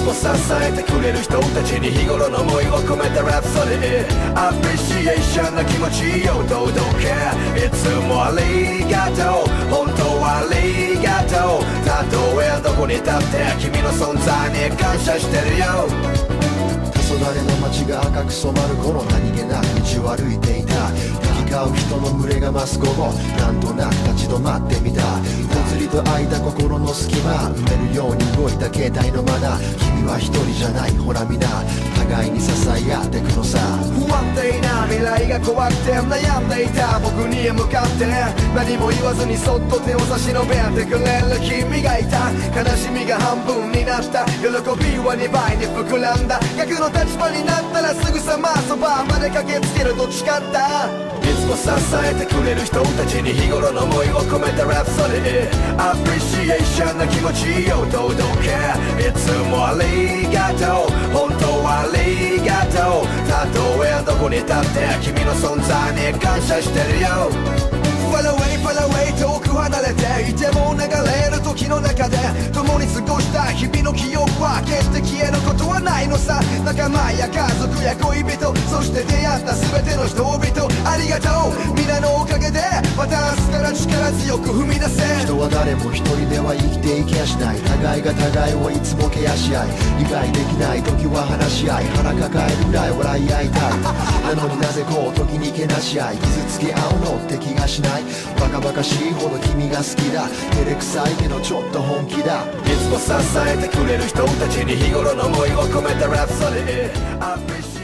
つも支えてくれる人たちに日頃の思いを込めたラプソディアプリシエーションな気持ちを届けいつもありがとう本当はありがとうたとえどこに立って君の存在に感謝してるよ黄昏の街が赤く染まる頃何気なく道を歩いていた行き交う人の群れが増す午後なんとなく立ち止まってみたぽつりと空いた心の隙間埋めるように動いた携帯のマナー君は一人じゃないほら皆互いに支え合ってくのさ不安定な未来が怖くて悩んでいた僕に向かって何も言わずにそっと手を差し伸べてくれる君がいた悲しみが半分になった喜びは2倍に膨らんだ逆の立場になったらすぐさまそばまで駆けつけると誓ったいつも支えてくれる人たちに日頃の思いを込めたラプソディアプリシエーションな気持ちを届けいつもありがとう本当はありがとうたとえどこに立って君の存在に感謝してるよFar away, far away 遠く離れていても流れる時の中で共に過ごした日々の記憶は決して消えることはないのさ仲間や家族や恋人そして出会った全ての人々ありがとう皆のおかげでまた明日から力強く踏み出せ人は誰も一人では生きていけやしない互いが互いをいつもケアし合い理解できない時は話し合い腹抱えるぐらい笑い合いたいなのになぜこう時にけなし合い傷つけ合うのって気がしないバカバカしいほど君が好きだ照れくさいけどちょっと本気だいつも支えてくれる人たちに日頃の思いを込めたラプソディ